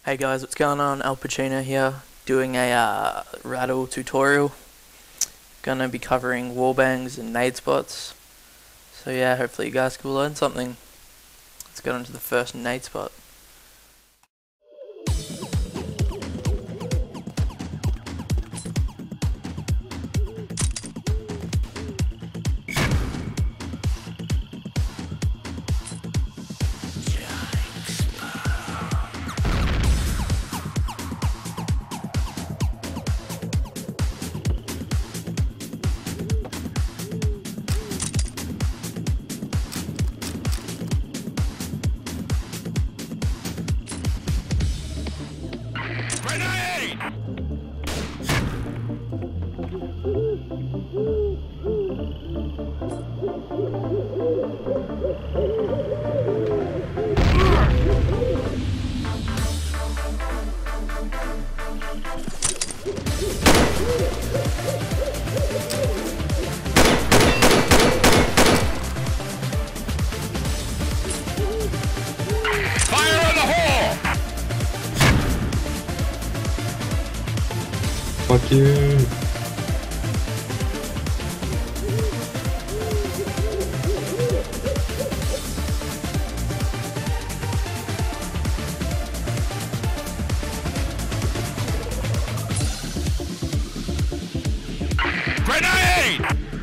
Hey guys, what's going on? Al Pacino here, doing a rattle tutorial. Gonna be covering wallbangs and nade spots. So yeah, hopefully you guys can learn something. Let's get on to the first nade spot. Grenade! Fire in the hole! Fuck you. Grenade!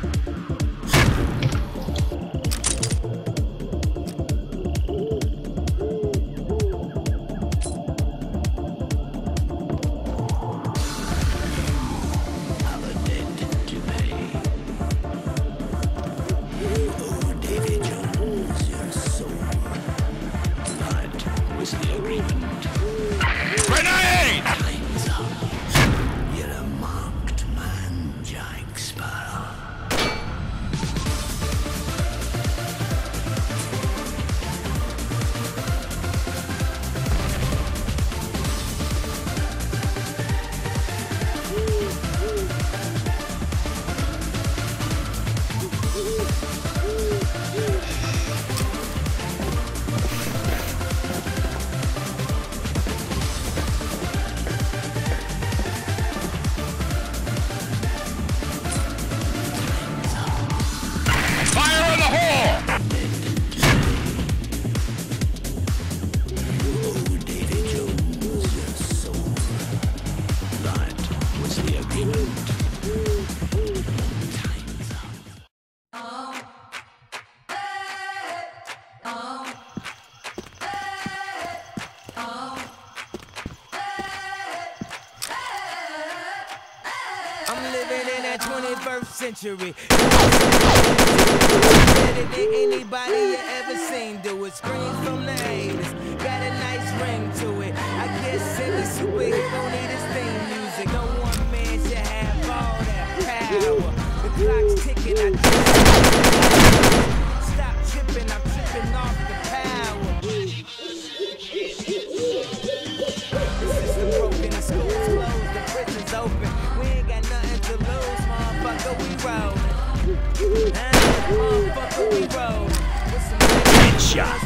Grenade! You're a marked man, Jack Sparrow. Fire in the hole! Oh, Davy Jones, you're so. That was the agreement. Time's up. I'm living in that 21st century. Better than anybody you ever seen do it. Screams from the haters, got a nice ring to it. I guess every superhero need his theme music. No one man should have all that power. The clock's ticking, I just stop tripping, I'm tripping off the power. The system broken, the school's closed, the prison's open. We ain't got nothing to lose, motherfucker, we rollin'. Motherfucker, we rollin'. With some Headshot.